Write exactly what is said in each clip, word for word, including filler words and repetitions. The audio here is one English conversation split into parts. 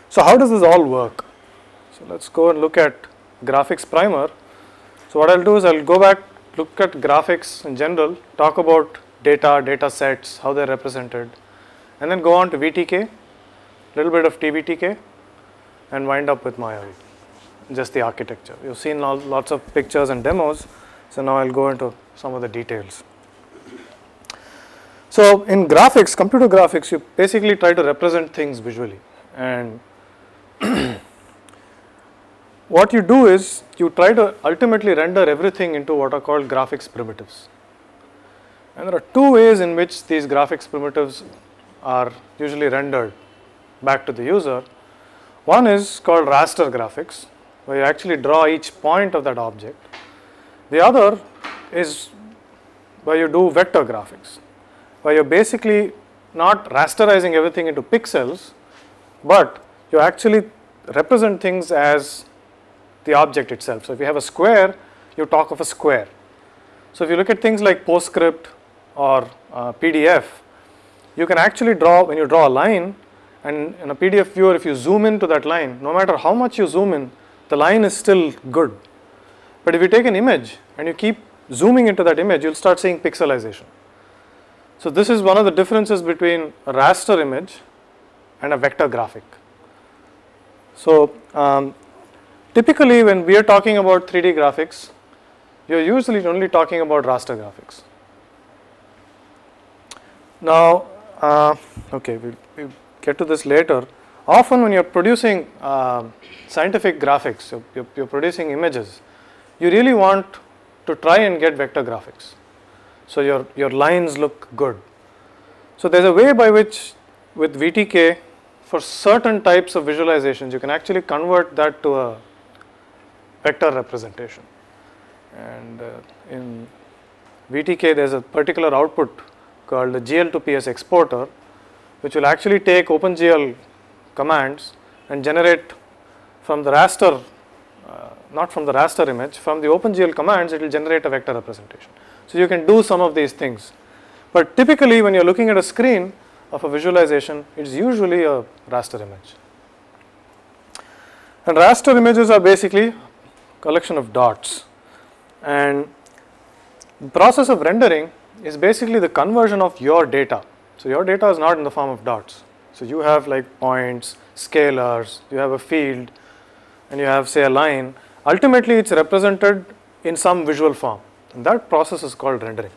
So how does this all work? So let's go and look at graphics primer. So what I'll do is I'll go back, look at graphics in general, talk about data, data sets, how they're represented, and then go on to V T K, little bit of T B T K, and wind up with Maya V, just the architecture. You've seen lots of pictures and demos, so now I'll go into some of the details. So in graphics, computer graphics, you basically try to represent things visually, and what you do is you try to ultimately render everything into what are called graphics primitives. And there are two ways in which these graphics primitives are usually rendered back to the user. One is called raster graphics, where you actually draw each point of that object. The other is where you do vector graphics, where you're basically not rasterizing everything into pixels, but you actually represent things as the object itself. So if you have a square, you talk of a square. So if you look at things like PostScript or uh, P D F, you can actually draw, when you draw a line, and in a P D F viewer, if you zoom into that line, no matter how much you zoom in, the line is still good. But if you take an image and you keep zooming into that image, you'll start seeing pixelization. So this is one of the differences between a raster image and a vector graphic. So um, typically when we are talking about three D graphics, you're usually only talking about raster graphics. Now, uh, okay, we'll, we'll get to this later. Often when you're producing uh, scientific graphics, you're, you're, you're producing images, you really want to try and get vector graphics. So your, your lines look good. So there's a way by which with V T K, for certain types of visualizations, you can actually convert that to a vector representation. And uh, in V T K, there's a particular output called the G L to P S exporter, which will actually take OpenGL commands and generate from the raster, uh, not from the raster image, from the OpenGL commands, it will generate a vector representation. So you can do some of these things. But typically, when you're looking at a screen of a visualization, it's usually a raster image. And raster images are basically a collection of dots. And the process of rendering is basically the conversion of your data. So your data is not in the form of dots. So you have like points, scalars, you have a field, and you have say a line. Ultimately, it's represented in some visual form, and that process is called rendering.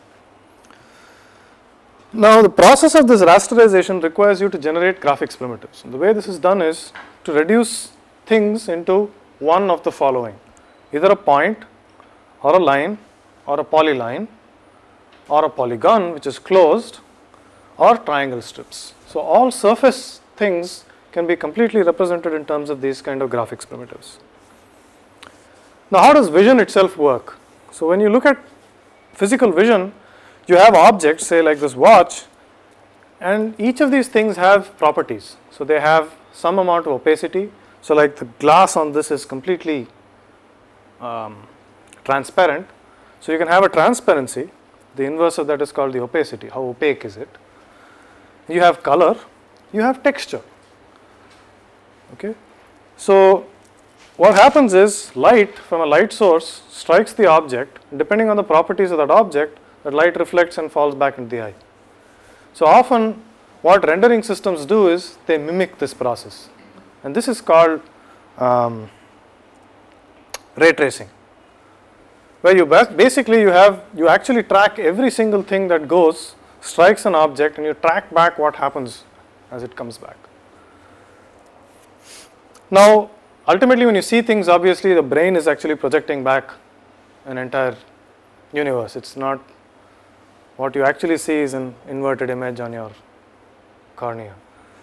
Now the process of this rasterization requires you to generate graphics primitives. And the way this is done is to reduce things into one of the following: either a point or a line or a polyline or a polygon which is closed or triangle strips. So all surface things can be completely represented in terms of these kind of graphics primitives. Now how does vision itself work? So when you look at physical vision, you have objects, say like this watch, and each of these things have properties. So they have some amount of opacity. So like the glass on this is completely um, transparent. So you can have a transparency. The inverse of that is called the opacity. How opaque is it? You have color, you have texture. Okay. So what happens is light from a light source strikes the object, and depending on the properties of that object, that light reflects and falls back into the eye. So often what rendering systems do is they mimic this process, and this is called um, ray tracing, where you basically you have you actually track every single thing that goes, strikes an object, and you track back what happens as it comes back. Now ultimately when you see things, obviously the brain is actually projecting back an entire universe. It's not what you actually see is an inverted image on your cornea.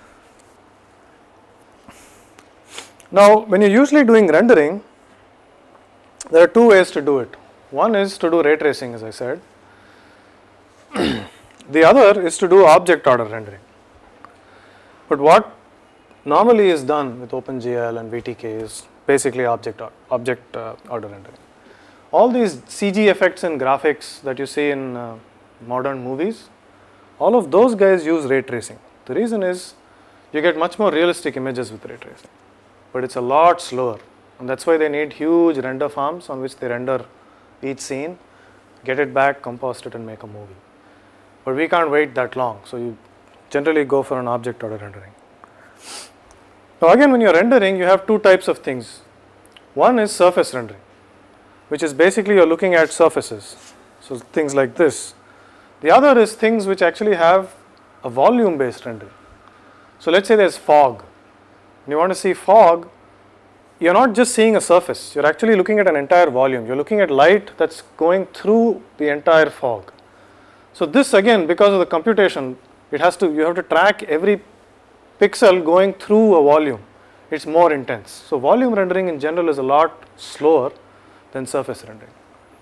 Now when you're usually doing rendering, there are two ways to do it. One is to do ray tracing, as I said. The other is to do object order rendering. But what normally is done with OpenGL and V T K is basically object, object uh, order rendering. All these C G effects in graphics that you see in uh, modern movies, all of those guys use ray tracing. The reason is you get much more realistic images with ray tracing. but it's a lot slower, and that's why they need huge render farms on which they render each scene, get it back, compost it, and make a movie. But we can't wait that long, so you generally go for an object order rendering. Now again, when you're rendering, you have two types of things. One is surface rendering, which is basically you're looking at surfaces, so things like this. The other is things which actually have a volume based rendering. So let's say there's fog. When you want to see fog, you're not just seeing a surface, you're actually looking at an entire volume. You're looking at light that's going through the entire fog. So this again, because of the computation, it has to, you have to track every pixel going through a volume. It's more intense. So volume rendering in general is a lot slower than surface rendering.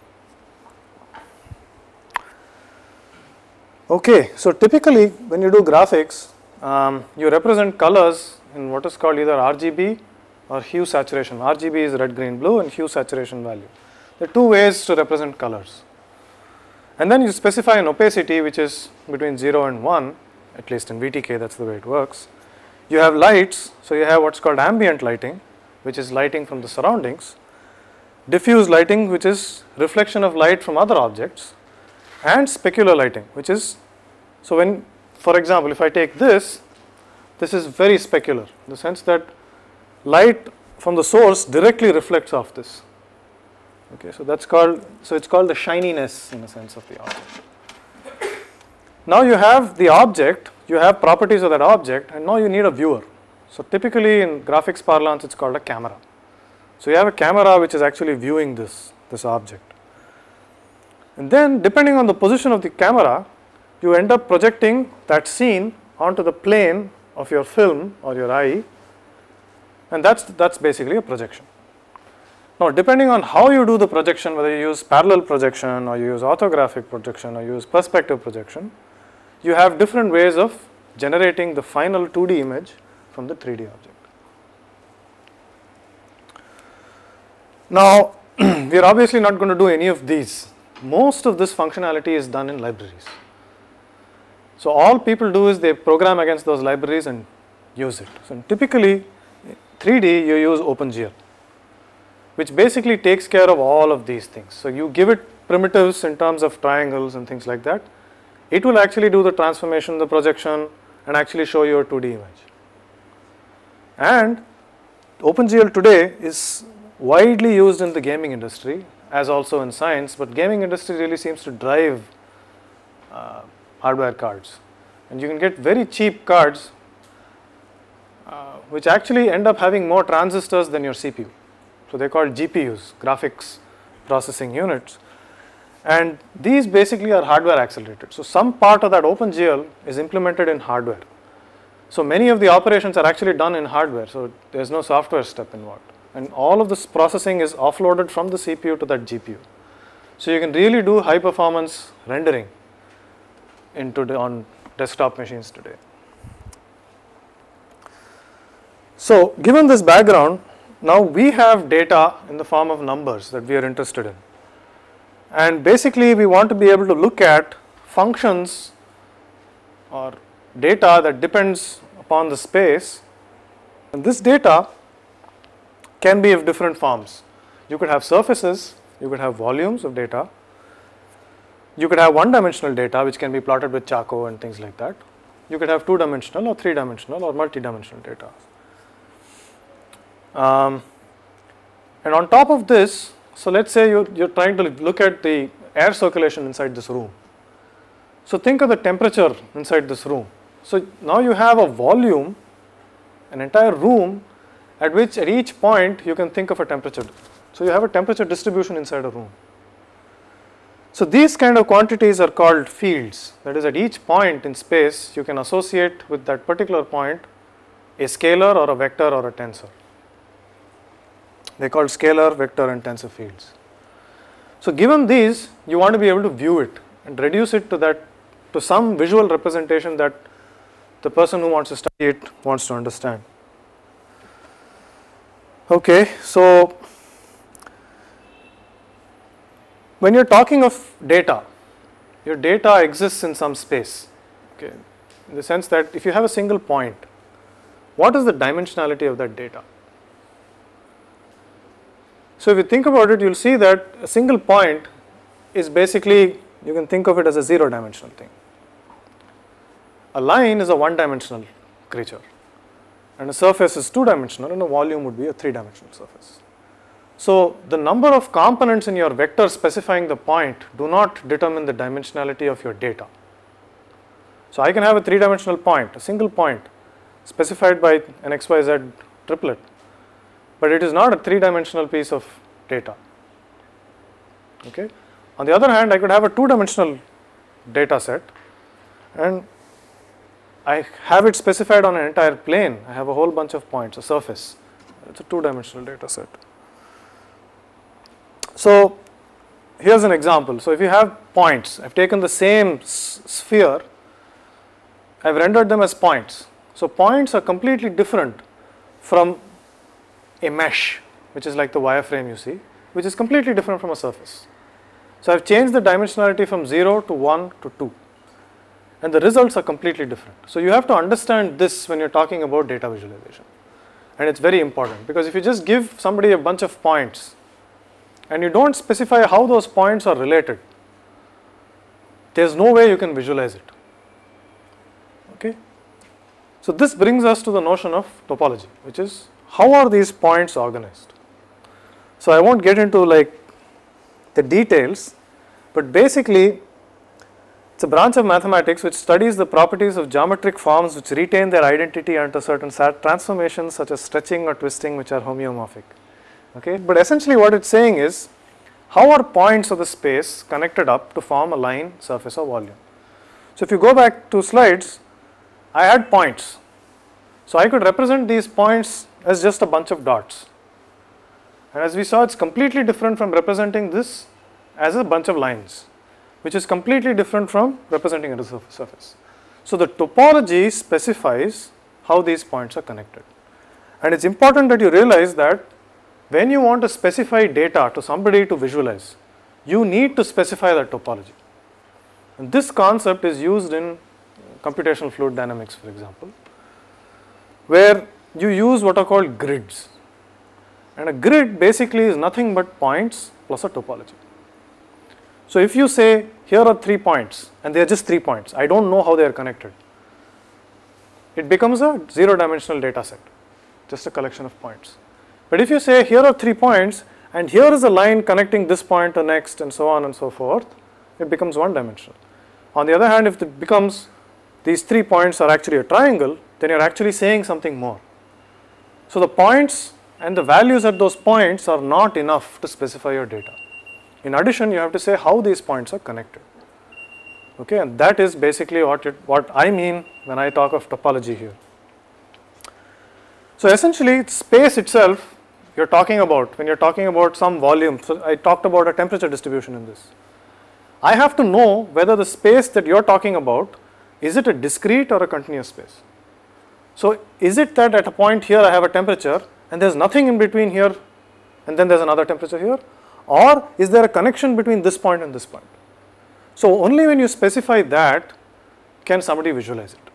Okay, so typically when you do graphics, um, you represent colors in what is called either R G B or hue saturation. R G B is red, green, blue, and hue saturation value. There are two ways to represent colors. And then you specify an opacity which is between zero and one, at least in V T K, that's the way it works. You have lights, so you have what's called ambient lighting, which is lighting from the surroundings, diffuse lighting, which is reflection of light from other objects, and specular lighting, which is, so when, for example, if I take this, this is very specular, in the sense that light from the source directly reflects off this. Okay, so that's called, so it's called the shininess in a sense of the object. Now you have the object, you have properties of that object, and now you need a viewer. So typically in graphics parlance, it's called a camera. So you have a camera which is actually viewing this, this object. And then depending on the position of the camera, you end up projecting that scene onto the plane of your film or your eye, and that's, that's basically a projection. Now depending on how you do the projection, whether you use parallel projection or you use orthographic projection or you use perspective projection, you have different ways of generating the final two D image from the three D object. Now we are obviously not going to do any of these. Most of this functionality is done in libraries. So all people do is they program against those libraries and use it. So typically three D you use OpenGL, which basically takes care of all of these things. So you give it primitives in terms of triangles and things like that. It will actually do the transformation, the projection, and actually show you a two D image. And OpenGL today is widely used in the gaming industry, as also in science, but gaming industry really seems to drive uh, hardware cards. And you can get very cheap cards uh, which actually end up having more transistors than your C P U. So they are called G P Us, graphics processing units. And these basically are hardware accelerated. So some part of that OpenGL is implemented in hardware. So many of the operations are actually done in hardware, so there is no software step involved. And all of this processing is offloaded from the C P U to that G P U. So you can really do high performance rendering into the, on desktop machines today. So given this background, now we have data in the form of numbers that we are interested in. And basically we want to be able to look at functions or data that depends upon the space, and this data can be of different forms. You could have surfaces, you could have volumes of data, you could have one dimensional data which can be plotted with Charco and things like that. You could have two dimensional or three dimensional or multi-dimensional data. Um, and on top of this, so let's say you're, you're trying to look at the air circulation inside this room. So think of the temperature inside this room. So now you have a volume, an entire room at which at each point you can think of a temperature. So you have a temperature distribution inside a room. So these kind of quantities are called fields. That is, at each point in space you can associate with that particular point a scalar or a vector or a tensor. They are called scalar, vector and tensor fields. So given these, you want to be able to view it and reduce it to that, to some visual representation that the person who wants to study it wants to understand. Okay, so when you are talking of data, your data exists in some space, okay, in the sense that if you have a single point, what is the dimensionality of that data? So if you think about it, you will see that a single point is basically, you can think of it as a zero dimensional thing. A line is a one dimensional creature, and a surface is two dimensional, and a volume would be a three dimensional surface. So the number of components in your vector specifying the point do not determine the dimensionality of your data. So I can have a three dimensional point, a single point specified by an X Y Z triplet, but it is not a three dimensional piece of data. Okay. On the other hand, I could have a two dimensional data set, and I have it specified on an entire plane. I have a whole bunch of points, a surface. It's a two dimensional data set. So here's an example. So if you have points, I've taken the same sphere, I've rendered them as points. So points are completely different from a mesh, which is like the wireframe you see, which is completely different from a surface. So I've changed the dimensionality from zero to one to two, and the results are completely different. So you have to understand this when you're talking about data visualization, and it's very important, because if you just give somebody a bunch of points and you don't specify how those points are related, there's no way you can visualize it. Okay? So this brings us to the notion of topology, which is how are these points organized. So I won't get into like the details, but basically it's a branch of mathematics which studies the properties of geometric forms which retain their identity under certain transformations such as stretching or twisting, which are homeomorphic. Okay, but essentially what it's saying is, how are points of the space connected up to form a line, surface or volume. So if you go back two slides, I had points. So I could represent these points as just a bunch of dots. And as we saw, it's completely different from representing this as a bunch of lines, which is completely different from representing it as a surface. So the topology specifies how these points are connected. And it's important that you realize that when you want to specify data to somebody to visualize, you need to specify that topology. And this concept is used in computational fluid dynamics, for example, where you use what are called grids. And a grid basically is nothing but points plus a topology. So if you say, here are three points, and they are just three points, I don't know how they are connected, it becomes a zero dimensional data set, just a collection of points. But if you say, here are three points, and here is a line connecting this point to next, and so on and so forth, it becomes one dimensional. On the other hand, if it becomes, these three points are actually a triangle, then you're actually saying something more. So the points and the values at those points are not enough to specify your data. In addition, you have to say how these points are connected. Okay, and that is basically what it, what I mean when I talk of topology here. So essentially, space itself, you're talking about, when you're talking about some volume, so I talked about a temperature distribution in this. I have to know whether the space that you're talking about, is it a discrete or a continuous space? So is it that at a point here I have a temperature and there's nothing in between here and then there's another temperature here? Or is there a connection between this point and this point? So only when you specify that can somebody visualize it.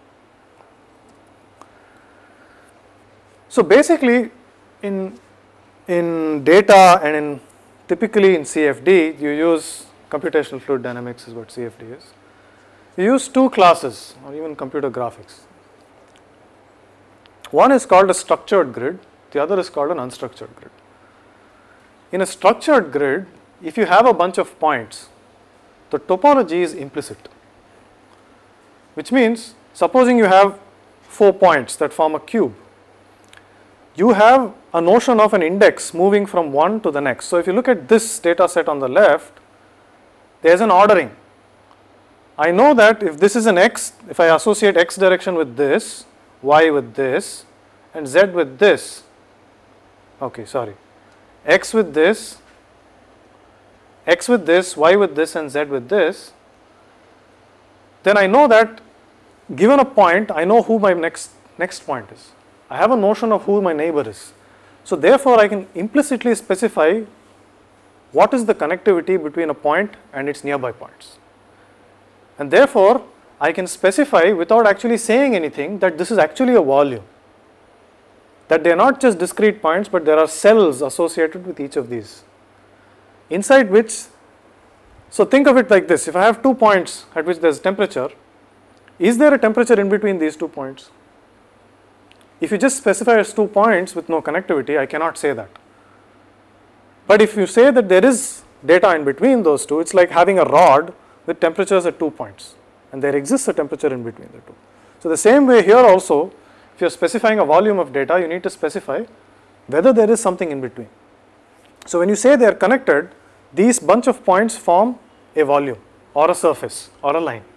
So basically in, in data and in typically in C F D, you use computational fluid dynamics is what C F D is. You use two classes or even computer graphics. One is called a structured grid, the other is called an unstructured grid. In a structured grid, if you have a bunch of points, the topology is implicit, which means supposing you have four points that form a cube, you have a notion of an index moving from one to the next. So if you look at this data set on the left, there is an ordering. I know that if this is an x, if I associate x direction with this, y with this, and z with this, okay, sorry, x with this, x with this, y with this, and z with this, then I know that given a point, I know who my next, next point is. I have a notion of who my neighbor is. So therefore, I can implicitly specify what is the connectivity between a point and its nearby points. And therefore, I can specify without actually saying anything that this is actually a volume. that they are not just discrete points, but there are cells associated with each of these, inside which, so think of it like this, if I have two points at which there is temperature, is there a temperature in between these two points? If you just specify as two points with no connectivity, I cannot say that. But if you say that there is data in between those two, it's like having a rod with temperatures at two points, and there exists a temperature in between the two. So the same way here also, if you are specifying a volume of data, you need to specify whether there is something in between. So when you say they are connected, these bunch of points form a volume or a surface or a line.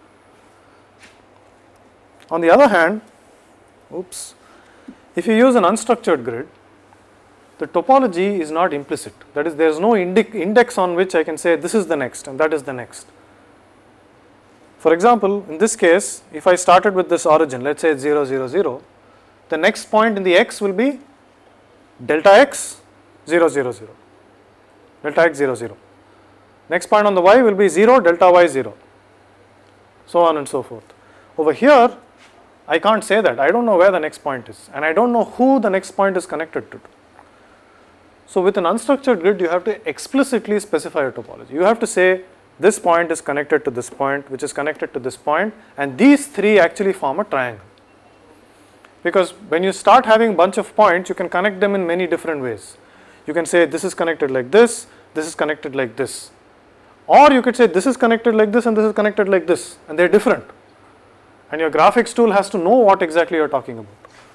On the other hand, oops, if you use an unstructured grid, the topology is not implicit. That is, there is no index on which I can say this is the next and that is the next. For example, in this case, if I started with this origin, let's say it's zero, zero, zero, the next point in the x will be delta x, zero, zero, zero, delta x, zero, zero. Next point on the y will be zero, delta y, zero, so on and so forth. Over here, I can't say that. I don't know where the next point is, and I don't know who the next point is connected to. So with an unstructured grid, you have to explicitly specify a topology. You have to say this point is connected to this point, which is connected to this point, and these three actually form a triangle. Because when you start having a bunch of points, you can connect them in many different ways. You can say this is connected like this, this is connected like this. Or you could say this is connected like this and this is connected like this, and they are different. And your graphics tool has to know what exactly you are talking about.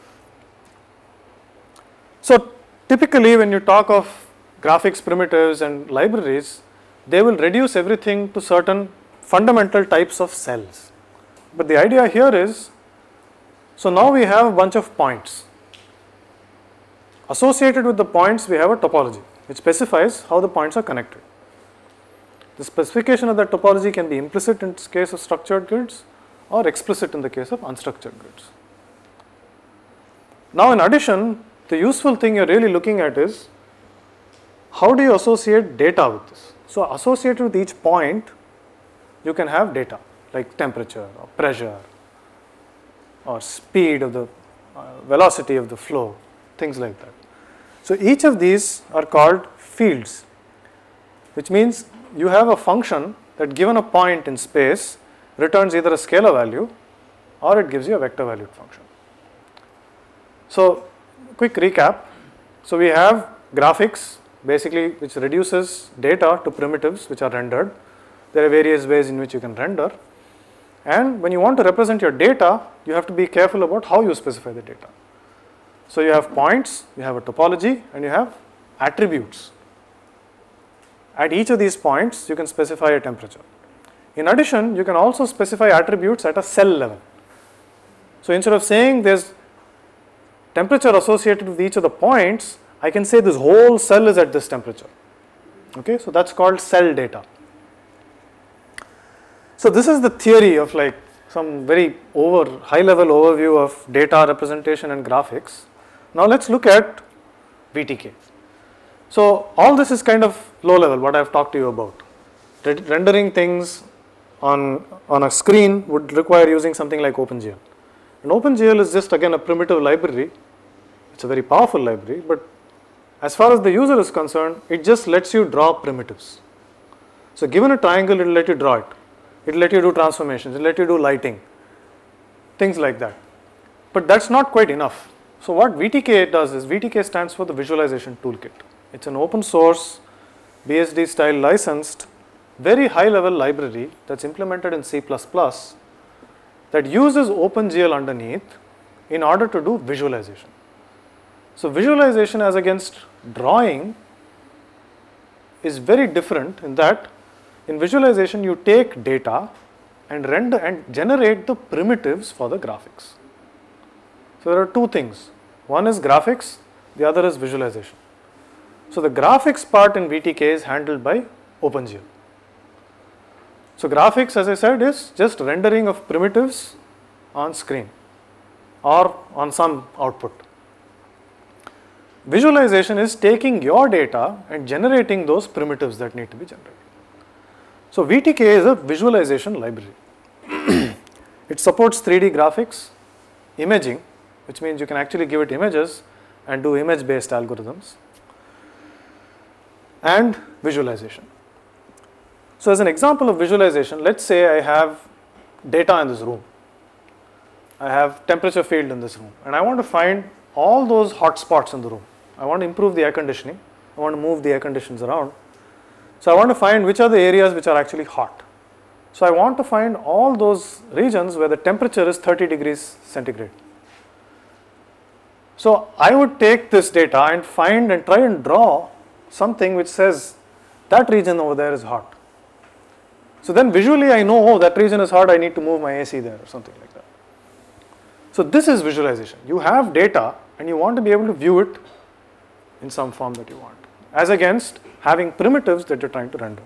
So typically when you talk of graphics primitives and libraries, they will reduce everything to certain fundamental types of cells. But the idea here is, so now we have a bunch of points. Associated with the points, we have a topology which specifies how the points are connected. The specification of that topology can be implicit in the case of structured grids or explicit in the case of unstructured grids. Now in addition, the useful thing you are really looking at is how do you associate data with this. So associated with each point, you can have data like temperature or pressure or speed of the uh, velocity of the flow, things like that. So each of these are called fields, which means you have a function that given a point in space returns either a scalar value or it gives you a vector valued function. So quick recap. So we have graphics basically which reduces data to primitives which are rendered. There are various ways in which you can render, and when you want to represent your data, you have to be careful about how you specify the data. So you have points, you have a topology, and you have attributes. At each of these points, you can specify a temperature. In addition, you can also specify attributes at a cell level. So instead of saying there's temperature associated with each of the points, I can say this whole cell is at this temperature. Okay, so that's called cell data. So this is the theory of like some very over high level overview of data representation and graphics. Now let's look at V T K. So all this is kind of low level, what I have talked to you about. Rendering things on, on a screen would require using something like OpenGL. And OpenGL is just again a primitive library. It's a very powerful library, but as far as the user is concerned, it just lets you draw primitives. So given a triangle, it will let you draw it. It will let you do transformations, it will let you do lighting, things like that. But that's not quite enough. So what V T K does is, V T K stands for the Visualization Toolkit. It's an open source, B S D style licensed, very high level library that's implemented in C plus plus that uses OpenGL underneath in order to do visualization. So visualization as against drawing is very different in that in visualization you take data and render and generate the primitives for the graphics. So there are two things. One is graphics, the other is visualization. So the graphics part in V T K is handled by OpenGL. So graphics, as I said, is just rendering of primitives on screen or on some output. Visualization is taking your data and generating those primitives that need to be generated. So V T K is a visualization library. It supports three D graphics, imaging, which means you can actually give it images and do image based algorithms, and visualization. So as an example of visualization, let's say I have data in this room. I have temperature field in this room, and I want to find all those hot spots in the room. I want to improve the air conditioning. I want to move the air conditions around. So I want to find which are the areas which are actually hot. So I want to find all those regions where the temperature is thirty degrees centigrade. So I would take this data and find and try and draw something which says that region over there is hot. So then visually I know, oh, that region is hot, I need to move my A C there or something like that. So this is visualization. You have data and you want to be able to view it in some form that you want, as against having primitives that you're trying to render.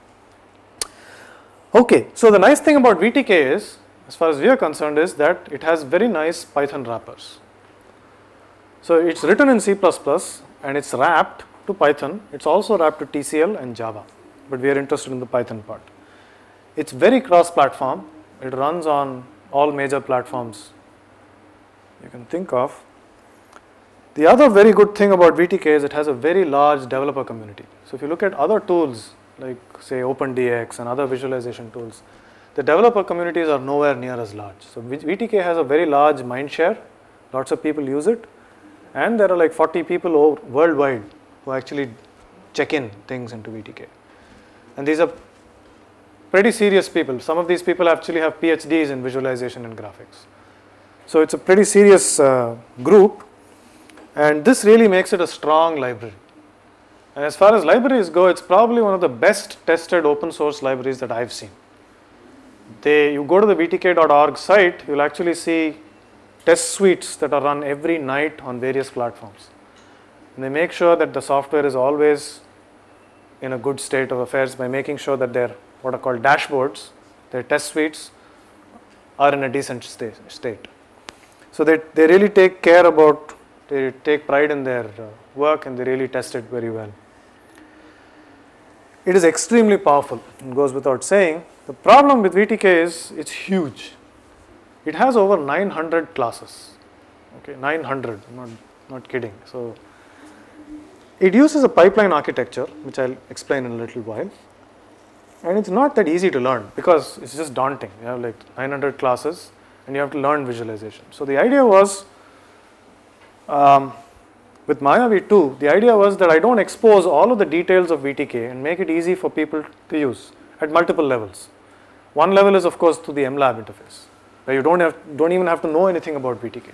Okay, so the nice thing about V T K is, as far as we are concerned, is that it has very nice Python wrappers. So it's written in C plus plus and it's wrapped to Python. It's also wrapped to T C L and Java, but we are interested in the Python part. It's very cross-platform. It runs on all major platforms you can think of. The other very good thing about V T K is it has a very large developer community. So if you look at other tools like say OpenDX and other visualization tools, the developer communities are nowhere near as large. So V T K has a very large mind share, lots of people use it, and there are like forty people over worldwide who actually check in things into V T K. And these are pretty serious people. Some of these people actually have PhDs in visualization and graphics. So it's a pretty serious uh, group, and this really makes it a strong library. And as far as libraries go, it's probably one of the best tested open source libraries that I've seen. They, you go to the V T K dot org site, you'll actually see test suites that are run every night on various platforms. And they make sure that the software is always in a good state of affairs by making sure that their what are called dashboards, their test suites, are in a decent state. So they, they really take care about, they take pride in their uh, work, and they really test it very well. It is extremely powerful, it goes without saying. The problem with V T K is it's huge. It has over nine hundred classes, okay, nine hundred, I'm not, not kidding. So it uses a pipeline architecture, which I'll explain in a little while. And it's not that easy to learn because it's just daunting. You have like nine hundred classes and you have to learn visualization. So the idea was, um, with Maya V two, the idea was that I don't expose all of the details of V T K and make it easy for people to use at multiple levels. One level is of course through the MLab interface, where you don't have, don't even have to know anything about V T K.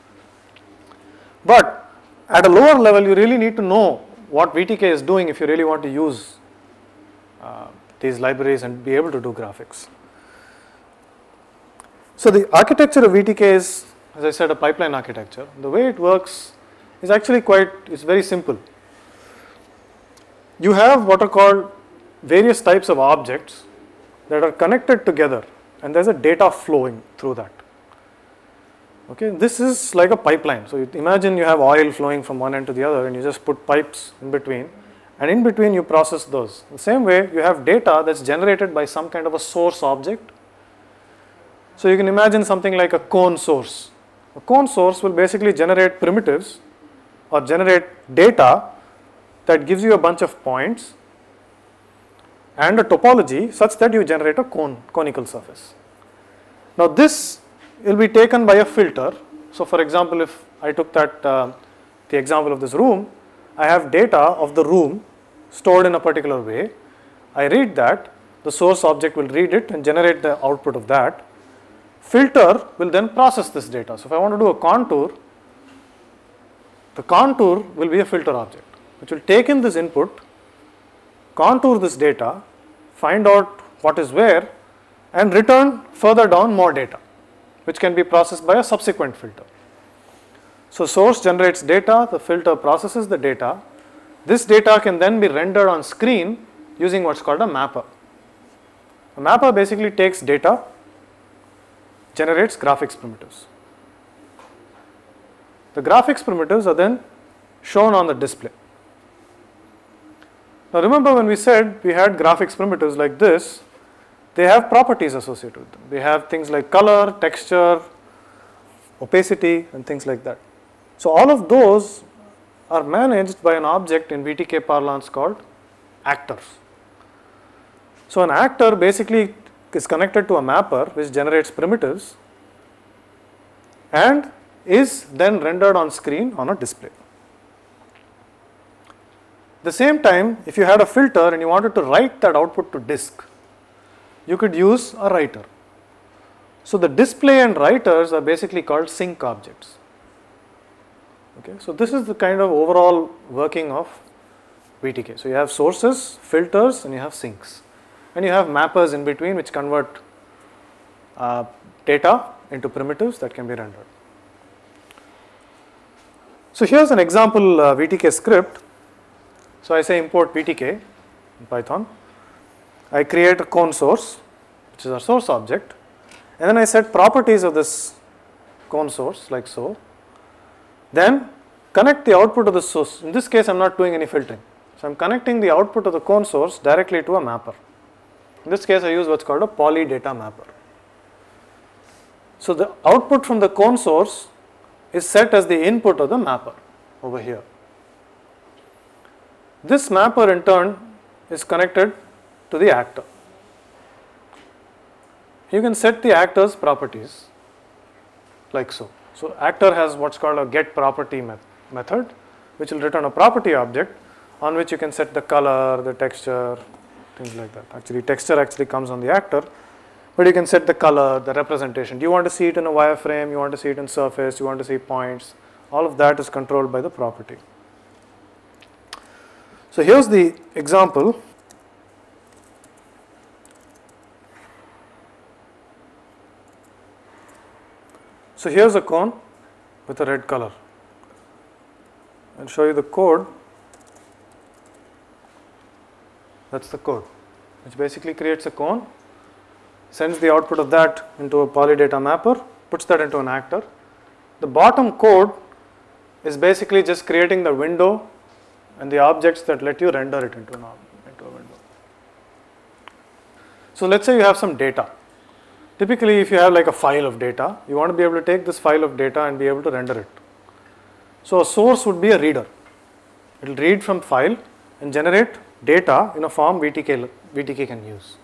But at a lower level, you really need to know what V T K is doing if you really want to use uh, these libraries and be able to do graphics. So the architecture of V T K is, as I said, a pipeline architecture. The way it works is actually quite, it's very simple. You have what are called various types of objects that are connected together, and there's a data flowing through that. Okay, this is like a pipeline. So you imagine you have oil flowing from one end to the other, and you just put pipes in between, and in between you process those. The same way, you have data that's generated by some kind of a source object. So you can imagine something like a cone source. A cone source will basically generate primitives or generate data that gives you a bunch of points and a topology such that you generate a cone, conical surface. Now this will be taken by a filter. So for example, if I took that uh, the example of this room, I have data of the room stored in a particular way. I read that, the source object will read it and generate the output of that. Filter will then process this data. So if I want to do a contour, the contour will be a filter object, which will take in this input, contour this data, find out what is where, and return further down more data, which can be processed by a subsequent filter. So source generates data, the filter processes the data. This data can then be rendered on screen using what's called a mapper. A mapper basically takes data, generates graphics primitives. The graphics primitives are then shown on the display. Now remember, when we said we had graphics primitives like this, they have properties associated with them. They have things like color, texture, opacity and things like that. So all of those are managed by an object in V T K parlance called actors. So an actor basically is connected to a mapper which generates primitives and is then rendered on screen on a display. At the same time, if you had a filter and you wanted to write that output to disk, you could use a writer. So the display and writers are basically called sync objects. Okay, so this is the kind of overall working of V T K. So you have sources, filters, and you have sinks, and you have mappers in between which convert uh, data into primitives that can be rendered. So here's an example uh, V T K script. So I say import V T K in Python. I create a cone source, which is our source object, and then I set properties of this cone source like so. Then connect the output of the source. In this case, I am not doing any filtering. So I am connecting the output of the cone source directly to a mapper. In this case, I use what's called a poly data mapper. So the output from the cone source is set as the input of the mapper over here. This mapper in turn is connected to the actor. You can set the actor's properties like so. So actor has what's called a get property met method, which will return a property object on which you can set the color, the texture, things like that. Actually, texture actually comes on the actor, but you can set the color, the representation. Do you want to see it in a wireframe? You want to see it in surface? You want to see points? All of that is controlled by the property. So here's the example. So here's a cone with a red color. I'll show you the code. That's the code, which basically creates a cone, sends the output of that into a polydata mapper, puts that into an actor. The bottom code is basically just creating the window and the objects that let you render it into, an, into a window. So let's say you have some data. Typically, if you have like a file of data, you want to be able to take this file of data and be able to render it. So a source would be a reader. It will read from file and generate data in a form V T K, V T K can use.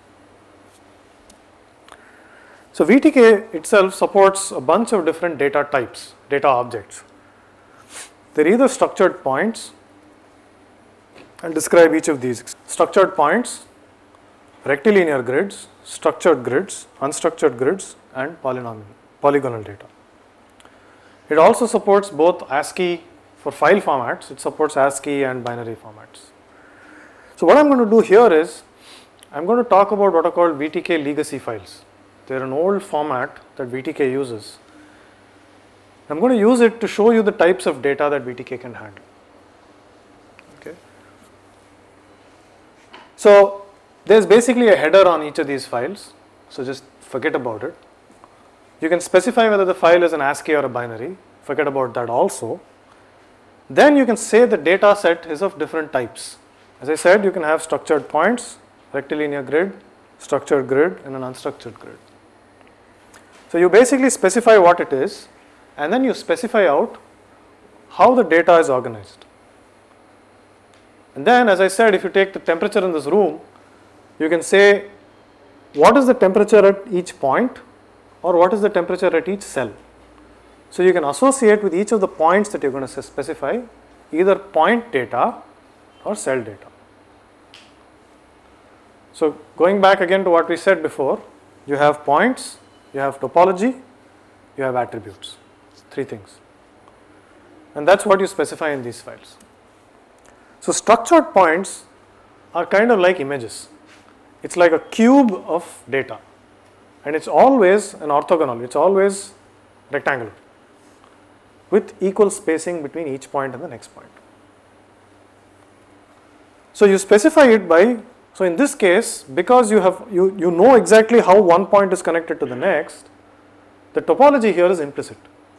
So V T K itself supports a bunch of different data types, data objects. They're either structured points, and describe each of these. Structured points, rectilinear grids, structured grids, unstructured grids, and polynomial, polygonal data. It also supports both ASCII for file formats. It supports ASCII and binary formats. So what I'm going to do here is, I'm going to talk about what are called V T K legacy files. They're an old format that V T K uses. I'm going to use it to show you the types of data that V T K can handle. Okay. So there's basically a header on each of these files, so just forget about it. You can specify whether the file is an ASCII or a binary, forget about that also. Then you can say the data set is of different types. As I said, you can have structured points, rectilinear grid, structured grid, and an unstructured grid. So you basically specify what it is, and then you specify out how the data is organized. And then, as I said, if you take the temperature in this room, you can say what is the temperature at each point, or what is the temperature at each cell. So you can associate with each of the points that you're going to specify either point data or cell data. So going back again to what we said before, you have points, you have topology, you have attributes, three things. And that's what you specify in these files. So structured points are kind of like images. It's like a cube of data, and it's always an orthogonal, it's always rectangular with equal spacing between each point and the next point. So you specify it by, so in this case, because you have you, you know exactly how one point is connected to the next, the topology here is implicit.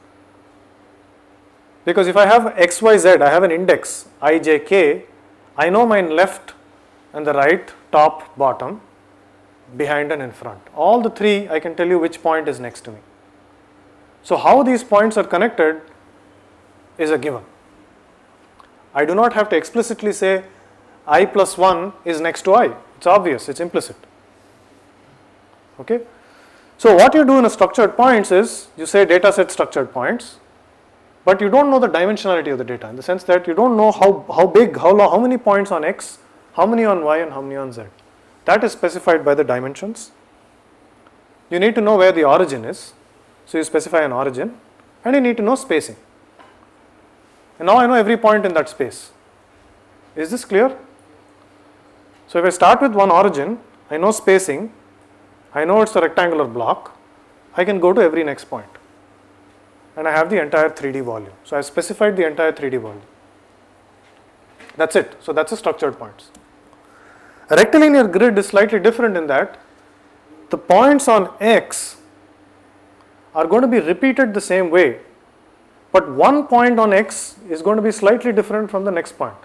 Because if I have x, y, z, I have an index I, j, k, I know my left and the right, top, bottom, behind and in front. All the three, I can tell you which point is next to me. So how these points are connected is a given. I do not have to explicitly say I plus one is next to I. It's obvious, it's implicit. Okay. So what you do in a structured points is you say data set structured points, but you don't know the dimensionality of the data in the sense that you don't know how, how big, how long, how many points on X, how many on Y and how many on Z. That is specified by the dimensions. You need to know where the origin is. So you specify an origin and you need to know spacing. And now I know every point in that space. Is this clear? So if I start with one origin, I know spacing, I know it's a rectangular block, I can go to every next point. And I have the entire three D volume. So I have specified the entire three D volume. That's it. So that's a structured points. A rectilinear grid is slightly different in that the points on X are going to be repeated the same way, but one point on X is going to be slightly different from the next point.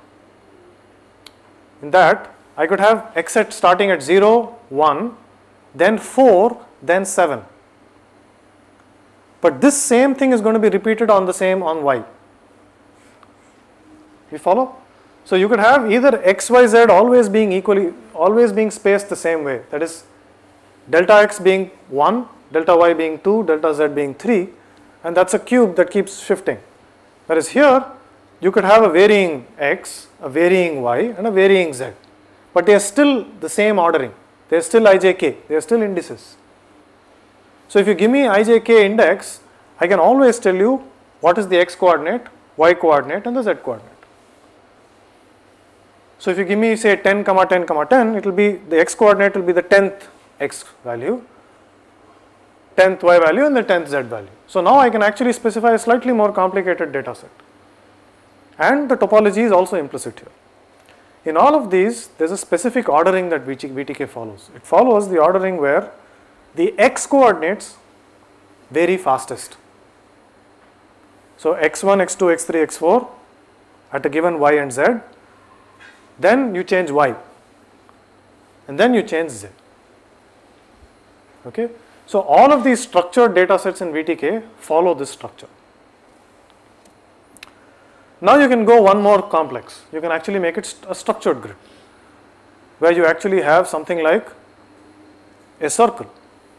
In that, I could have X at starting at zero, one, then four, then seven. But this same thing is going to be repeated on the same on Y. You follow? So you could have either X, Y, Z always being equally, always being spaced the same way. That is, delta X being one, delta Y being two, delta Z being three, and that's a cube that keeps shifting. Whereas here, you could have a varying X, a varying Y, and a varying Z. But they are still the same ordering. They are still I J K. They are still indices. So if you give me I J K index, I can always tell you what is the X coordinate, Y coordinate, and the Z coordinate. So if you give me say ten, ten, ten, it will be the X coordinate will be the tenth X value, tenth Y value, and the tenth Z value. So now I can actually specify a slightly more complicated data set. And the topology is also implicit here. In all of these, there is a specific ordering that V T K follows. It follows the ordering where the X coordinates vary fastest. So X one, X two, X three, X four at a given Y and Z, then you change Y, and then you change Z. Okay? So all of these structured data sets in V T K follow this structure. Now you can go one more complex. You can actually make it a structured grid, where you actually have something like a circle.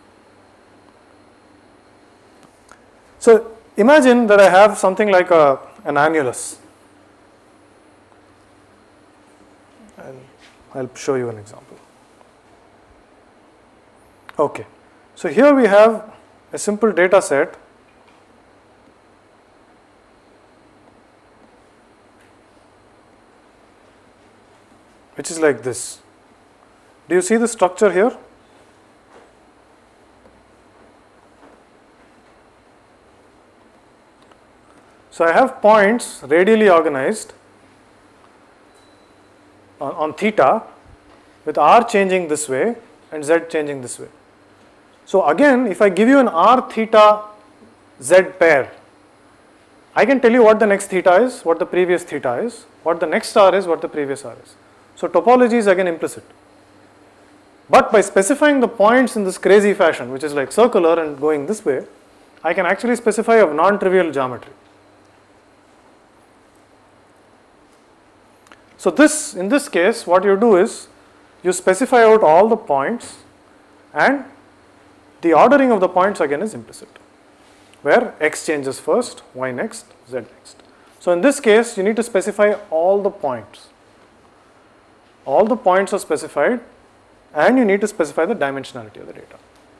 So imagine that I have something like a, an annulus. And I'll show you an example. Okay. So here we have a simple data set which is like this. Do you see the structure here? So I have points radially organized on, on theta with r changing this way and z changing this way. So again, if I give you an r theta z pair, I can tell you what the next theta is, what the previous theta is, what the next r is, what the previous r is. So topology is again implicit. But by specifying the points in this crazy fashion, which is like circular and going this way, I can actually specify a non-trivial geometry. So this, in this case, what you do is you specify out all the points, and the ordering of the points again is implicit, where x changes first, y next, z next. So in this case, you need to specify all the points. All the points are specified, and you need to specify the dimensionality of the data.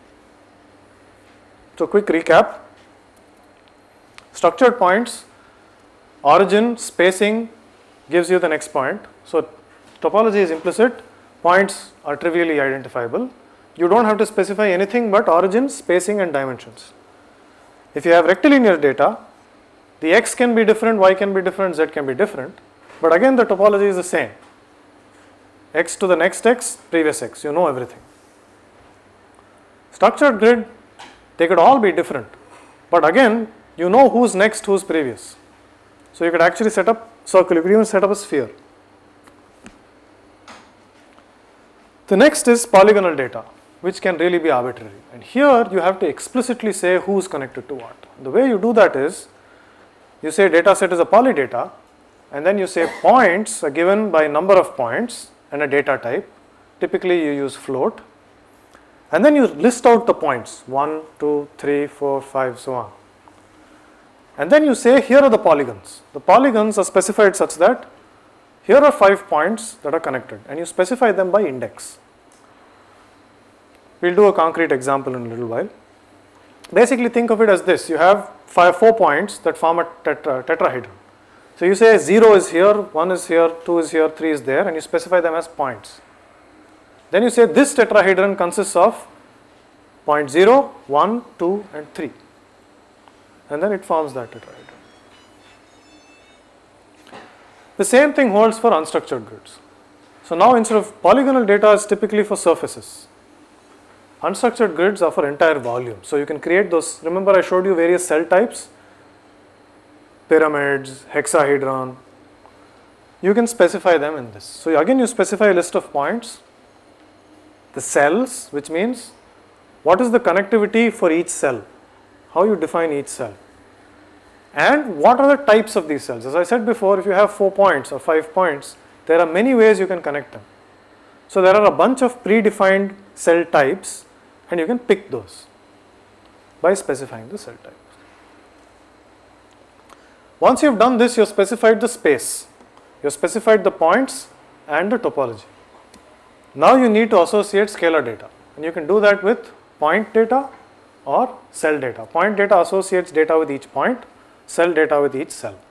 So quick recap. Structured points, origin, spacing gives you the next point. So topology is implicit, points are trivially identifiable. You don't have to specify anything but origin, spacing, and dimensions. If you have rectilinear data, the x can be different, y can be different, z can be different, but again the topology is the same. X to the next x, previous x, you know everything. Structured grid, they could all be different, but again you know who's next, who's previous. So you could actually set up circle, you could even set up a sphere. The next is polygonal data. which can really be arbitrary. And here you have to explicitly say who is connected to what. The way you do that is, you say data set is a polydata, and then you say points are given by number of points and a data type. Typically you use float, and then you list out the points one, two, three, four, five, so on. And then you say here are the polygons. The polygons are specified such that here are five points that are connected, and you specify them by index. We will do a concrete example in a little while. Basically think of it as this: you have five, four points that form a tetra, tetrahedron. So you say zero is here, one is here, two is here, three is there, and you specify them as points. Then you say this tetrahedron consists of point zero, one, two and three, and then it forms that tetrahedron. The same thing holds for unstructured grids. So now instead of polygonal data is typically for surfaces, unstructured grids are for entire volume. So you can create those. Remember I showed you various cell types, pyramids, hexahedron. You can specify them in this. So again you specify a list of points, the cells, which means what is the connectivity for each cell, how you define each cell, and what are the types of these cells. As I said before, if you have four points or five points, there are many ways you can connect them. So there are a bunch of predefined cell types, and you can pick those by specifying the cell type. Once you have done this, you have specified the space, you have specified the points and the topology. Now you need to associate scalar data, and you can do that with point data or cell data. Point data associates data with each point, cell data with each cell.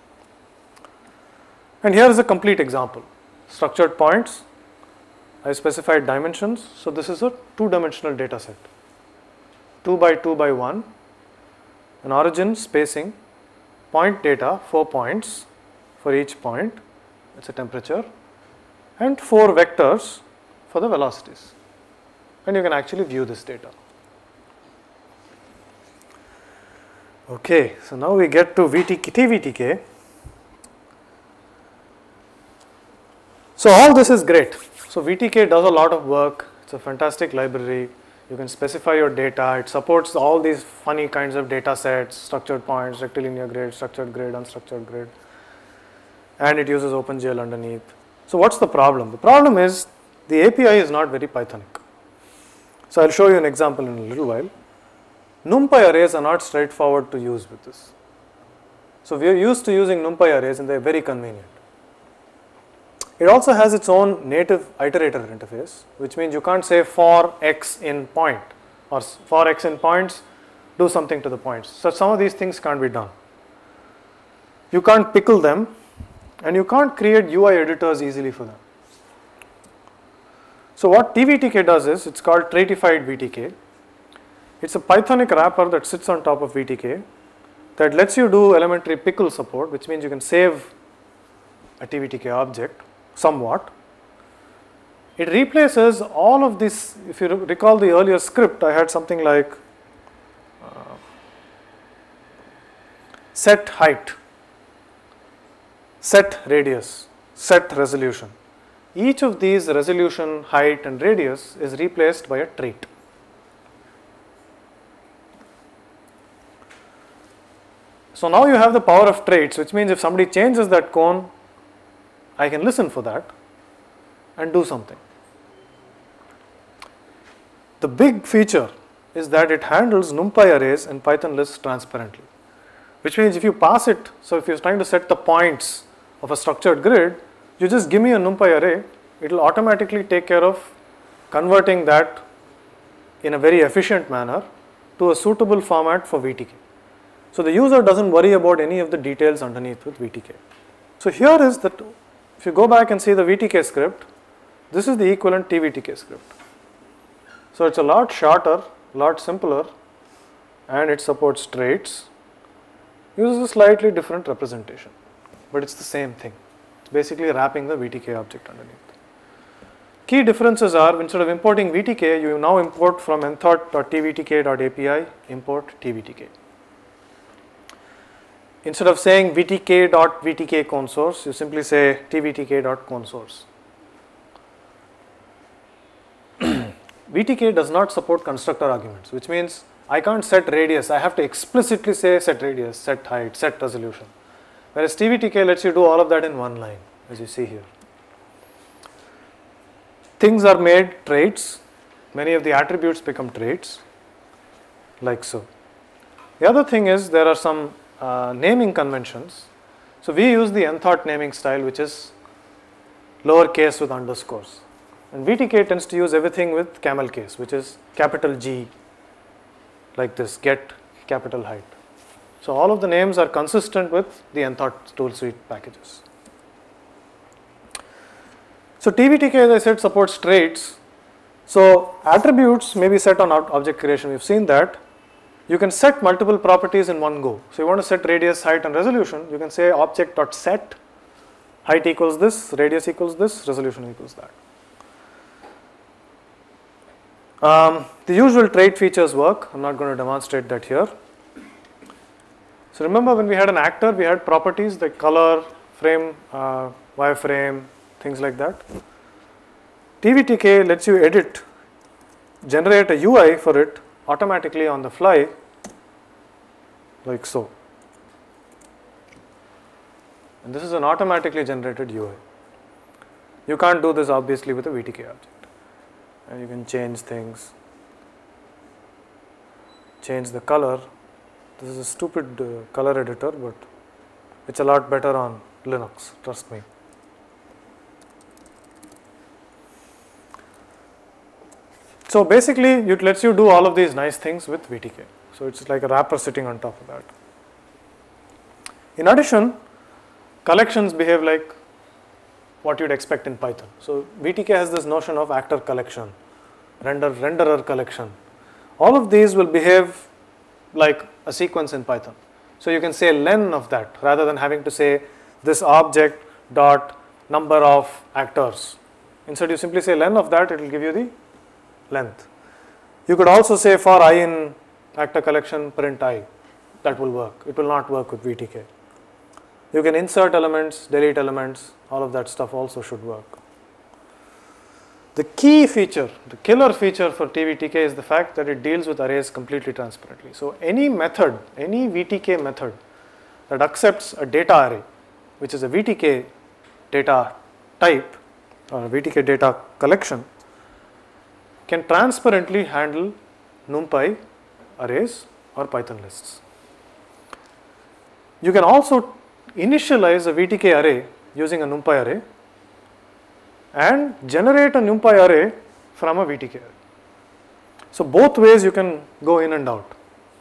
And here is a complete example. Structured points, I specified dimensions. So this is a two-dimensional data set, two by two by one, an origin, spacing, point data, four points for each point, it's a temperature, and four vectors for the velocities. And you can actually view this data. Okay, so now we get to V T K, T V T K. So all this is great. So V T K does a lot of work. It's a fantastic library. You can specify your data. It supports all these funny kinds of data sets, structured points, rectilinear grid, structured grid, unstructured grid. And it uses OpenGL underneath. So what's the problem? The problem is the A P I is not very Pythonic. So I'll show you an example in a little while. NumPy arrays are not straightforward to use with this. So we are used to using NumPy arrays, and they are very convenient. It also has its own native iterator interface, which means you can't say for x in point or for x in points, do something to the points. So some of these things can't be done. You can't pickle them, and you can't create U I editors easily for them. So what T V T K does is, it's called Tratified V T K. It's a Pythonic wrapper that sits on top of V T K that lets you do elementary pickle support, which means you can save a T V T K object somewhat. It replaces all of this. If you recall the earlier script, I had something like uh, set height, set radius, set resolution. Each of these resolution, height and radius is replaced by a trait. So now you have the power of traits, which means if somebody changes that cone, I can listen for that and do something. The big feature is that it handles NumPy arrays and Python lists transparently, which means if you pass it, so if you're trying to set the points of a structured grid, you just give me a NumPy array, it will automatically take care of converting that in a very efficient manner to a suitable format for V T K. So the user doesn't worry about any of the details underneath with V T K. So here is that, if you go back and see the V T K script, this is the equivalent T V T K script. So it's a lot shorter, lot simpler, and it supports traits, uses a slightly different representation, but it's the same thing. It's basically wrapping the V T K object underneath. Key differences are, instead of importing V T K, you now import from enthought dot T V T K dot A P I, import T V T K. Instead of saying V T K dot V T K cone source, you simply say T V T K dot cone source. V T K does not support constructor arguments, which means I can't set radius. I have to explicitly say set radius, set height, set resolution. Whereas T V T K lets you do all of that in one line, as you see here. Things are made traits. Many of the attributes become traits, like so. The other thing is there are some uh, naming conventions. So we use the Nthought naming style, which is lowercase with underscores. And V T K tends to use everything with camel case, which is capital G, like this, get capital height. So all of the names are consistent with the Nthought tool suite packages. So T V T K, as I said, supports traits. So attributes may be set on object creation. We've seen that. You can set multiple properties in one go. So you want to set radius, height, and resolution. You can say object.set, height equals this, radius equals this, resolution equals that. Um, the usual trait features work. I'm not going to demonstrate that here. So remember when we had an actor, we had properties like color, frame, uh, wireframe, things like that. T V T K lets you edit, generate a U I for it automatically on the fly, like so. And this is an automatically generated U I. You can't do this obviously with a V T K object. And you can change things, change the color. This is a stupid uh, color editor, but it's a lot better on Linux, trust me. So basically it lets you do all of these nice things with V T K. So it's like a wrapper sitting on top of that. In addition, collections behave like what you'd expect in Python. So V T K has this notion of actor collection, render renderer collection. All of these will behave like a sequence in Python. So you can say len of that rather than having to say this object dot number of actors. Instead you simply say len of that, it will give you the length. You could also say for I in actor collection print I. That will work. It will not work with V T K. You can insert elements, delete elements, all of that stuff also should work. The key feature, the killer feature for T V T K is the fact that it deals with arrays completely transparently. So any method, any V T K method that accepts a data array, which is a V T K data type or a V T K data collection, can transparently handle NumPy arrays or Python lists. You can also initialize a V T K array using a NumPy array and generate a NumPy array from a V T K array. So both ways you can go in and out.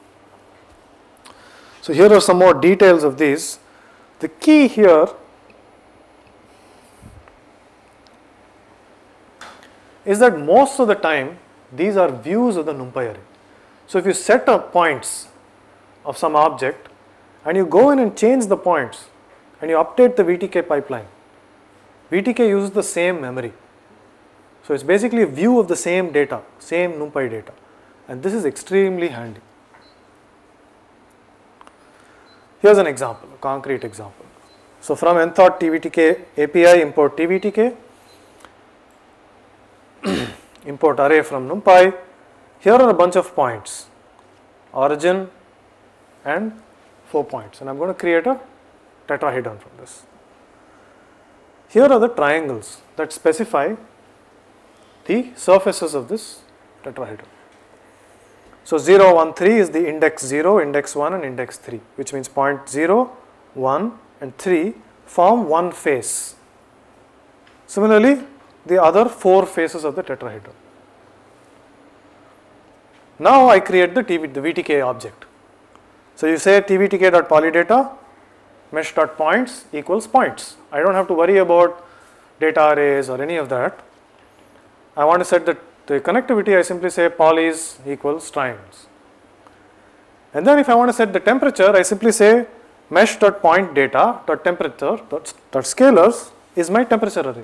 So here are some more details of these. The key here is that most of the time these are views of the NumPy array. So if you set up points of some object and you go in and change the points and you update the V T K pipeline, V T K uses the same memory. So it's basically a view of the same data, same NumPy data, and this is extremely handy. Here's an example, a concrete example. So from Nthought T V T K A P I, import T V T K, import array from NumPy. Here are a bunch of points, origin and four points, and I'm going to create a tetrahedron from this. Here are the triangles that specify the surfaces of this tetrahedron. So zero, one, three is the index zero, index one and index three, which means point zero, one and three form one face. Similarly, the other four faces of the tetrahedron. Now I create the, T V, the V T K object. So you say tvtk.polydata mesh.points equals points. I don't have to worry about data arrays or any of that. I want to set the, the connectivity. I simply say polys equals triangles. And then if I want to set the temperature, I simply say mesh.pointData.temperature.scalars is my temperature array.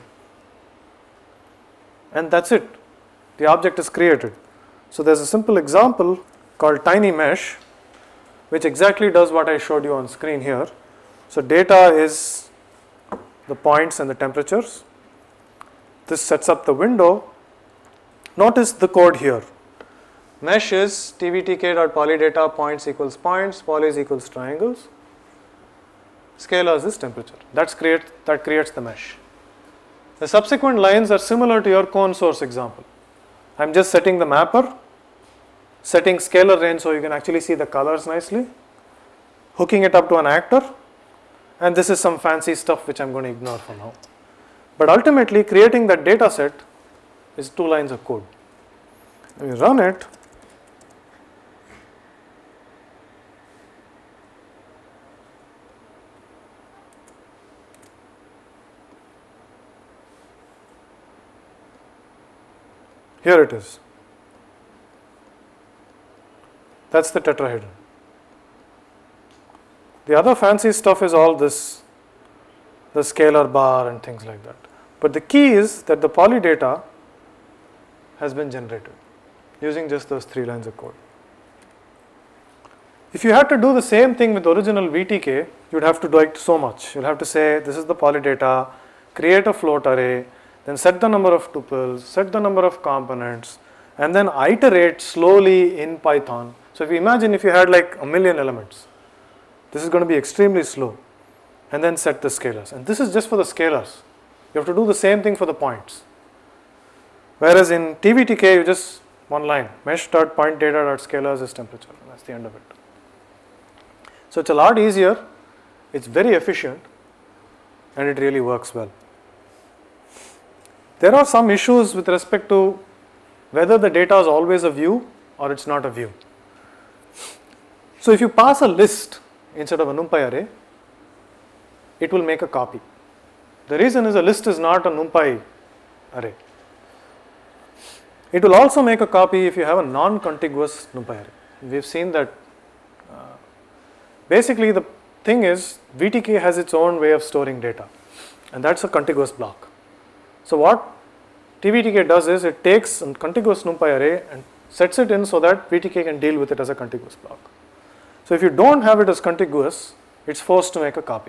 And that's it. The object is created. So there's a simple example called tinymesh, which exactly does what I showed you on screen here. So data is the points and the temperatures. This sets up the window Notice the code here. Mesh is tvtk.polydata points equals points, polys equals triangles, scalars is temperature. That's create, that creates the mesh. The subsequent lines are similar to your cone source example. I am just setting the mapper, setting scalar range so you can actually see the colors nicely, hooking it up to an actor, and this is some fancy stuff which I am going to ignore for now. But ultimately creating that data set is two lines of code. When you run it, here it is. That's the tetrahedron. The other fancy stuff is all this, the scalar bar and things like that. But the key is that the poly data has been generated using just those three lines of code. If you had to do the same thing with original V T K, you would have to do it so much. You will have to say this is the poly data, create a float array, then set the number of tuples, set the number of components, and then iterate slowly in Python. So if you imagine if you had like a million elements, this is going to be extremely slow, and then set the scalars. And this is just for the scalars. You have to do the same thing for the points. Whereas in T V T K, you just one line, mesh.pointData.scalars is temperature. That's the end of it. So it's a lot easier, it's very efficient, and it really works well. There are some issues with respect to whether the data is always a view or it's not a view. So if you pass a list instead of a NumPy array, it will make a copy. The reason is a list is not a NumPy array. It will also make a copy if you have a non-contiguous NumPy array. We have seen that uh, basically the thing is V T K has its own way of storing data, and that's a contiguous block. So what T V T K does is it takes a contiguous NumPy array and sets it in so that V T K can deal with it as a contiguous block. So if you don't have it as contiguous, it's forced to make a copy.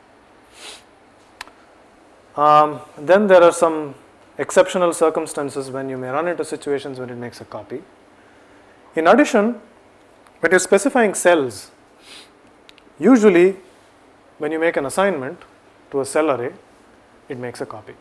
Um, then there are some exceptional circumstances when you may run into situations when it makes a copy. In addition, when you're specifying cells, usually when you make an assignment to a cell array, it makes a copy.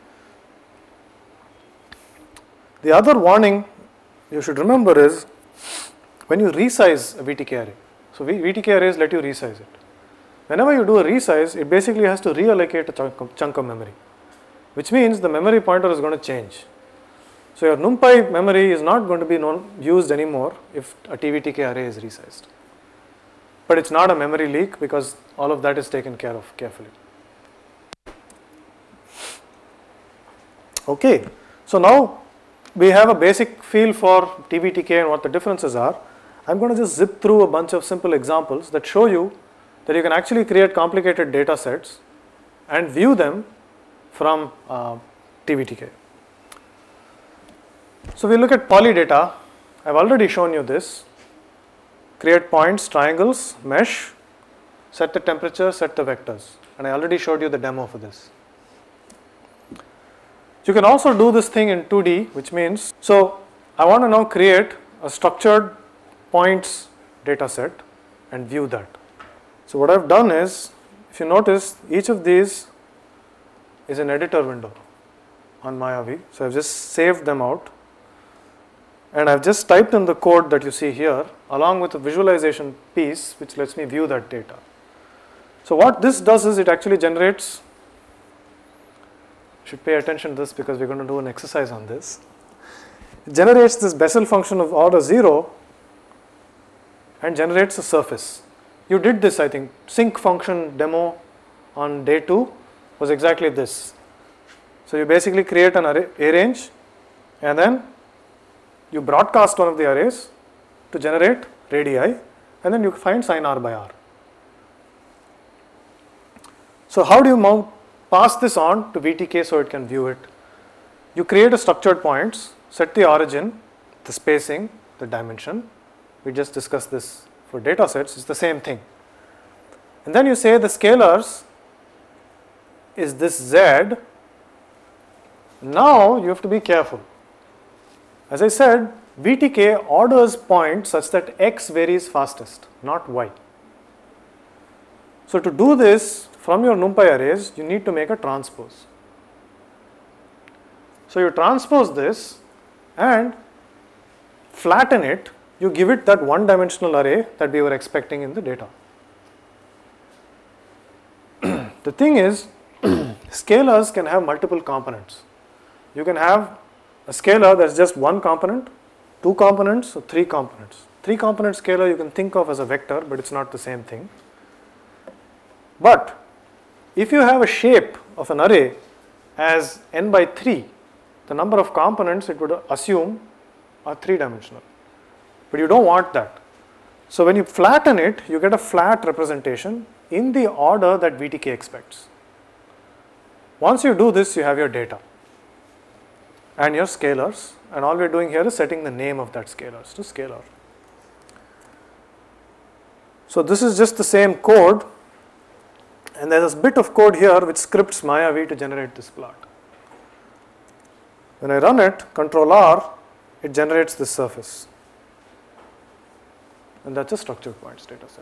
The other warning you should remember is when you resize a V T K array. So V T K arrays let you resize it. Whenever you do a resize, it basically has to reallocate a chunk of, chunk of memory, which means the memory pointer is going to change. So your NumPy memory is not going to be known, used anymore if a T V T K array is resized. But it's not a memory leak because all of that is taken care of carefully. Okay, so now we have a basic feel for T V T K and what the differences are. I'm going to just zip through a bunch of simple examples that show you that you can actually create complicated data sets and view them from uh, T V T K. So we look at poly data. I've already shown you this. Create points, triangles, mesh, set the temperature, set the vectors. And I already showed you the demo for this. You can also do this thing in two D, which means, so I want to now create a structured points data set and view that. So what I've done is, if you notice, each of these is an editor window on Mayavi. So I've just saved them out, and I've just typed in the code that you see here along with a visualization piece which lets me view that data. So what this does is it actually generates, you should pay attention to this because we're going to do an exercise on this. It generates this Bessel function of order zero and generates a surface. You did this, I think, sync function demo on day two was exactly this. So you basically create an array, a range, and then you broadcast one of the arrays to generate radii, and then you find sine r by r. So how do you mount, pass this on to V T K so it can view it? You create a structured points, set the origin, the spacing, the dimension. We just discussed this for data sets, it's the same thing. And then you say the scalars is this z. Now you have to be careful. As I said, V T K orders points such that X varies fastest, not Y. So to do this from your NumPy arrays, you need to make a transpose. So you transpose this and flatten it, you give it that one dimensional array that we were expecting in the data. The thing is, scalars can have multiple components. You can have a scalar that's just one component, two components, or three components. Three component scalar you can think of as a vector, but it's not the same thing. But if you have a shape of an array as n by three, the number of components it would assume are three dimensional. But you don't want that. So when you flatten it, you get a flat representation in the order that V T K expects. Once you do this, you have your data and your scalars, and all we are doing here is setting the name of that scalars to scalar. So this is just the same code, and there is a bit of code here which scripts MayaV to generate this plot. When I run it, control R, it generates this surface, and that's a structured points data set.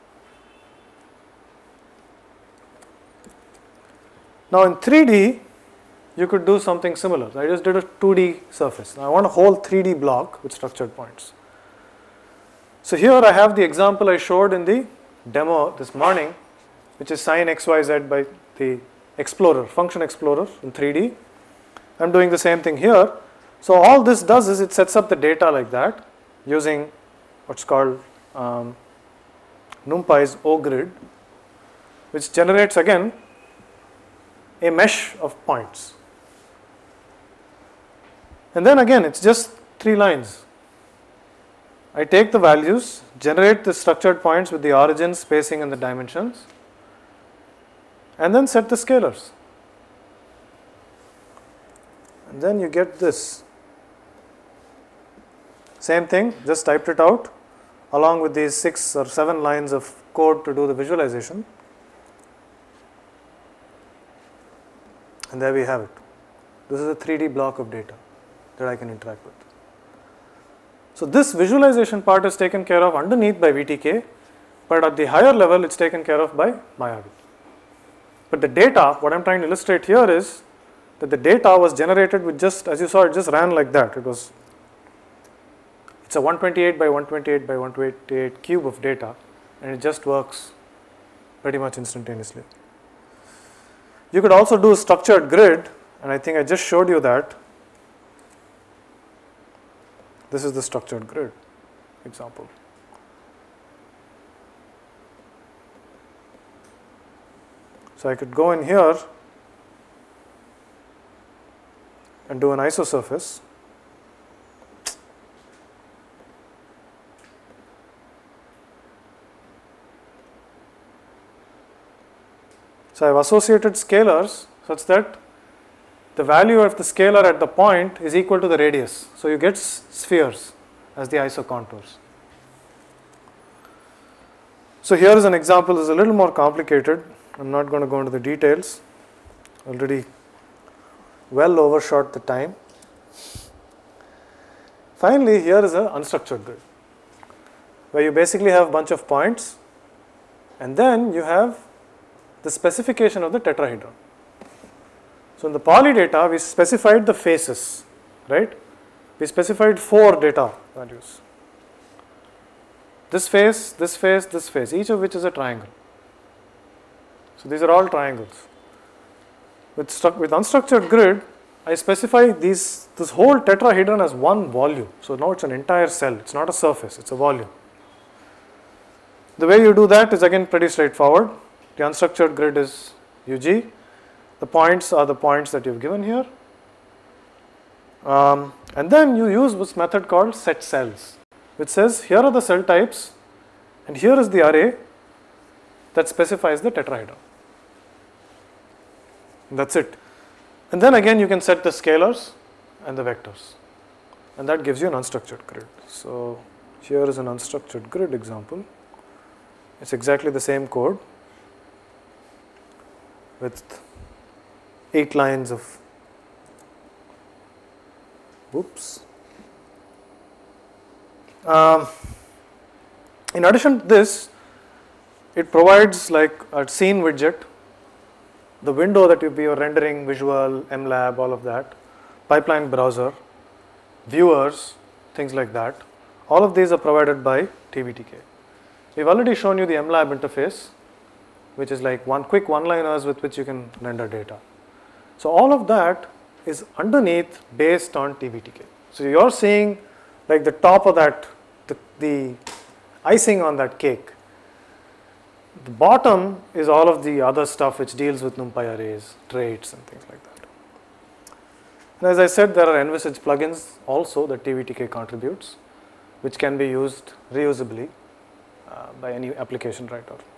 Now in three D, you could do something similar. I just did a two D surface. Now I want a whole three D block with structured points. So here I have the example I showed in the demo this morning, which is sine xyz by the explorer, function explorer in three D. I'm doing the same thing here. So all this does is it sets up the data like that using what's called um, NumPy's O-grid, which generates again a mesh of points. And then again it's just three lines. I take the values, generate the structured points with the origin, spacing and the dimensions, and then set the scalars. And then you get this. Same thing, just typed it out along with these six or seven lines of code to do the visualization. And there we have it. This is a three D block of data that I can interact with. So this visualization part is taken care of underneath by V T K, but at the higher level it's taken care of by MayaV. But the data, what I'm trying to illustrate here is that the data was generated with just, as you saw, it just ran like that. It was, it's a one twenty-eight by one twenty-eight by one twenty-eight cube of data, and it just works pretty much instantaneously. You could also do a structured grid, and I think I just showed you that. This is the structured grid example. So I could go in here and do an isosurface. So I have associated scalars such that the value of the scalar at the point is equal to the radius. So you get spheres as the isocontours. So here is an example that is a little more complicated. I'm not going to go into the details. Already well overshot the time. Finally, here is an unstructured grid where you basically have a bunch of points, and then you have the specification of the tetrahedron. So in the poly data, we specified the faces, right? We specified four data values. This face, this face, this face, each of which is a triangle. So these are all triangles. With, with unstructured grid, I specify these, this whole tetrahedron as one volume. So now it's an entire cell. It's not a surface, it's a volume. The way you do that is again pretty straightforward. The unstructured grid is U G. The points are the points that you've given here. Um, and then you use this method called set cells, which says here are the cell types and here is the array that specifies the tetrahedron. And that's it. And then again you can set the scalars and the vectors, and that gives you an unstructured grid. So here is an unstructured grid example. It's exactly the same code with eight lines of, whoops, Um, in addition to this, it provides like a scene widget, the window that you be rendering, visual, MLab, all of that, pipeline browser, viewers, things like that. All of these are provided by T V T K. We've already shown you the MLab interface, which is like one quick one-liners with which you can render data. So all of that is underneath based on T V T K. So you're seeing like the top of that, the, the icing on that cake. The bottom is all of the other stuff which deals with NumPy arrays, traits and things like that. And as I said, there are Envisage plugins also that T V T K contributes, which can be used reusably uh, by any application writer.